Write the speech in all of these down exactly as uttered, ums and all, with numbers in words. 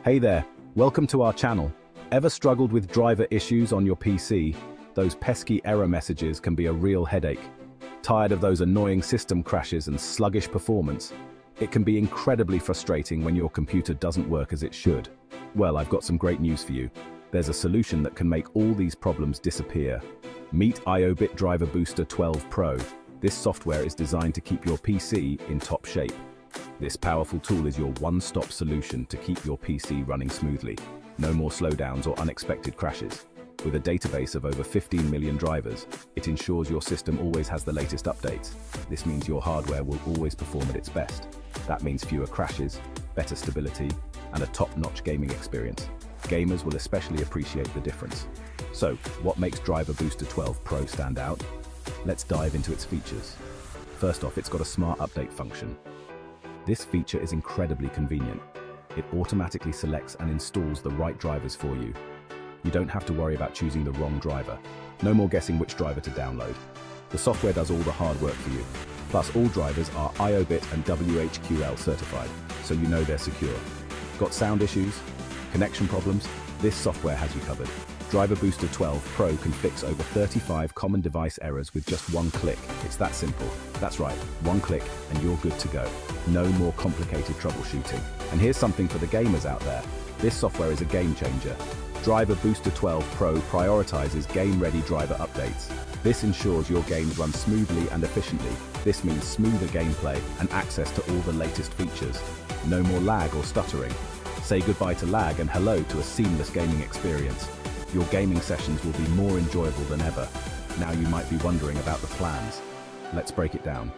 Hey there, welcome to our channel. Ever struggled with driver issues on your P C? Those pesky error messages can be a real headache. Tired of those annoying system crashes and sluggish performance? It can be incredibly frustrating when your computer doesn't work as it should. Well, I've got some great news for you. There's a solution that can make all these problems disappear. Meet IObit Driver Booster twelve Pro. This software is designed to keep your P C in top shape. This powerful tool is your one-stop solution to keep your P C running smoothly. No more slowdowns or unexpected crashes. With a database of over fifteen million drivers, it ensures your system always has the latest updates. This means your hardware will always perform at its best. That means fewer crashes, better stability, and a top-notch gaming experience. Gamers will especially appreciate the difference. So, what makes Driver Booster twelve Pro stand out? Let's dive into its features. First off, it's got a smart update function. This feature is incredibly convenient. It automatically selects and installs the right drivers for you. You don't have to worry about choosing the wrong driver. No more guessing which driver to download. The software does all the hard work for you. Plus, all drivers are IObit and W H Q L certified, so you know they're secure. Got sound issues? Connection problems? This software has you covered. Driver Booster twelve Pro can fix over thirty-five common device errors with just one click. It's that simple. That's right, one click and you're good to go. No more complicated troubleshooting. And here's something for the gamers out there. This software is a game changer. Driver Booster twelve Pro prioritizes game-ready driver updates. This ensures your games run smoothly and efficiently. This means smoother gameplay and access to all the latest features. No more lag or stuttering. Say goodbye to lag and hello to a seamless gaming experience. Your gaming sessions will be more enjoyable than ever. Now you might be wondering about the plans. Let's break it down.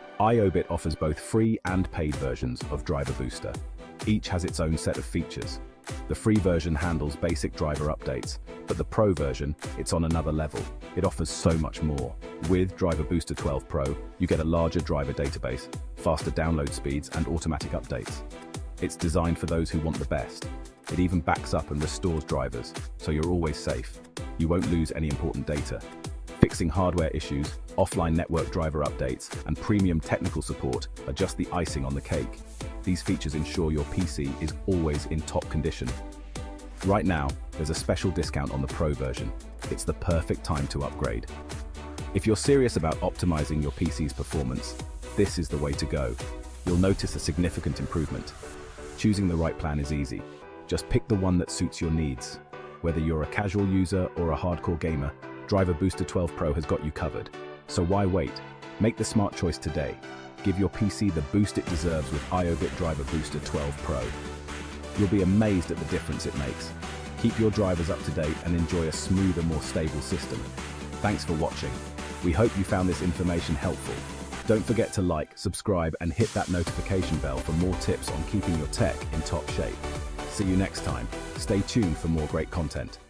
IObit offers both free and paid versions of Driver Booster. Each has its own set of features. The free version handles basic driver updates, but the Pro version, it's on another level. It offers so much more. With Driver Booster twelve Pro, you get a larger driver database, faster download speeds, and automatic updates. It's designed for those who want the best. It even backs up and restores drivers, so you're always safe. You won't lose any important data. Fixing hardware issues, offline network driver updates, and premium technical support are just the icing on the cake. These features ensure your P C is always in top condition. Right now, there's a special discount on the Pro version. It's the perfect time to upgrade. If you're serious about optimizing your P C's performance, this is the way to go. You'll notice a significant improvement. Choosing the right plan is easy. Just pick the one that suits your needs. Whether you're a casual user or a hardcore gamer, Driver Booster twelve Pro has got you covered. So why wait? Make the smart choice today. Give your P C the boost it deserves with IObit Driver Booster twelve Pro. You'll be amazed at the difference it makes. Keep your drivers up to date and enjoy a smoother, more stable system. Thanks for watching. We hope you found this information helpful. Don't forget to like, subscribe, and hit that notification bell for more tips on keeping your tech in top shape. See you next time. Stay tuned for more great content.